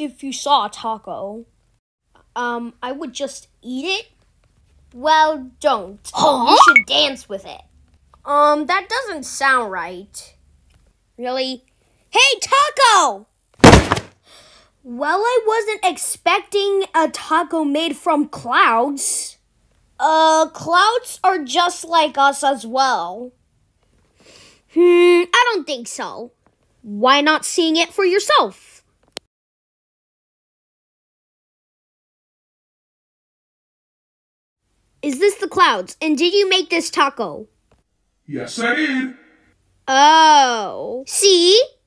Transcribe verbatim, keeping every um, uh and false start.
if you saw a taco. Um, I would just eat it? Well, don't. Huh? You should dance with it. Um, that doesn't sound right. Really? Hey, taco! Well, I wasn't expecting a taco made from clouds. Uh, clouds are just like us as well. Hmm, I don't think so. Why not seeing it for yourself? Is this the clouds? And did you make this taco? Yes, I did. Oh. See?